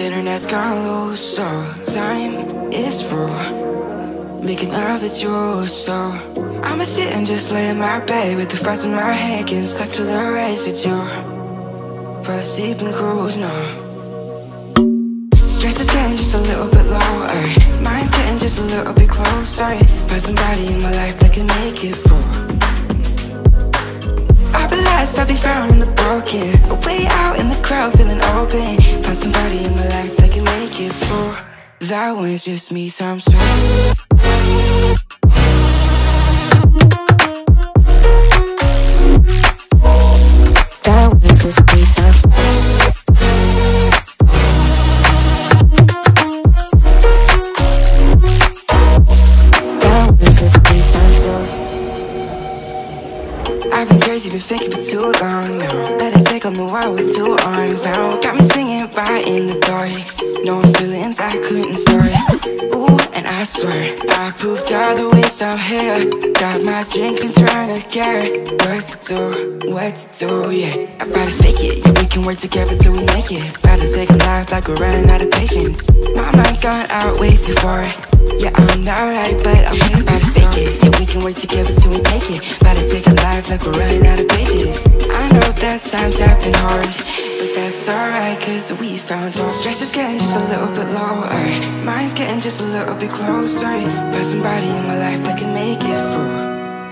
Internet's gone loose, so time is through. Making love with you, so I'ma sit and just lay in my bed with the thoughts in my head, getting stuck to the race with you. For a sleeping cruise, no. Stress is getting just a little bit lower, mind's getting just a little bit closer. Find somebody in my life that can make it through. I'll be lost, I'll be found in the broken, way out in the crowd feeling open. Find somebody in my life that can make it through. That one's just me times two. That one's just me times two. I've been crazy, been thinking for too long now. Let it take on the world with two arms now. Got me singing right in the dark, no feelings I couldn't store. Ooh, and I swear I proved all the ways I'm here. Got my drink and trying to get what to do, yeah. I better fake it, yeah, we can work together till we make it. Better take a life like we're running out of patience. My mind's gone out way too far. Yeah, I'm not right, but I'm about to fake it. Yeah, we can work together till we make it. About to take a life like we're running out of pages. I know that times have been hard, but that's alright, cause we found out. Stress is getting just a little bit lower, mind's getting just a little bit closer. Find somebody in my life that can make it through.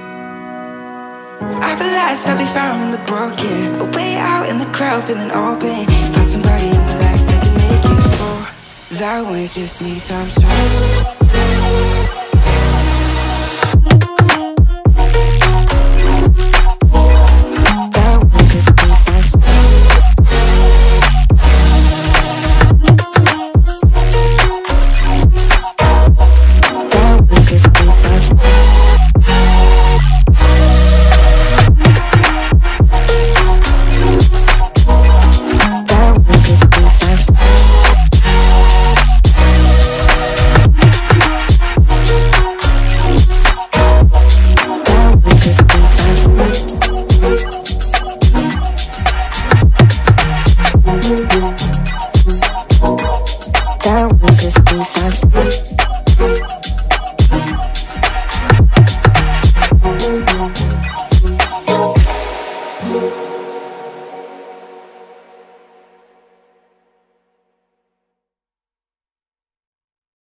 I'll be lost, I'll be found in the broken, way out in the crowd feeling open. Find somebody in my life that can make it through. That one's just me times two.